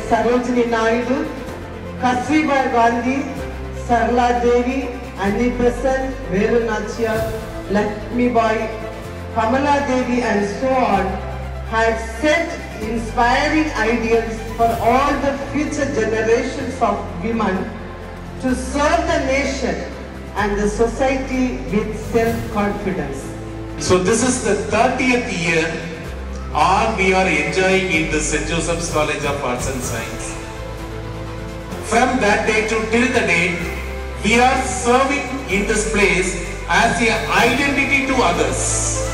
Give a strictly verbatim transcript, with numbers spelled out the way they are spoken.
Sarojini Naidu, Kasturba Gandhi, Sarla Devi, Annie Besant, Veru Nachiyar, Lakshmi Bai, Kamala Devi and so on had set inspiring ideals for all the future generations of women to serve the nation and the society with self-confidence. So this is the thirtieth year all we are enjoying in the Saint Joseph's College of Arts and Science. From that day to till the day, we are serving in this place as an identity to others.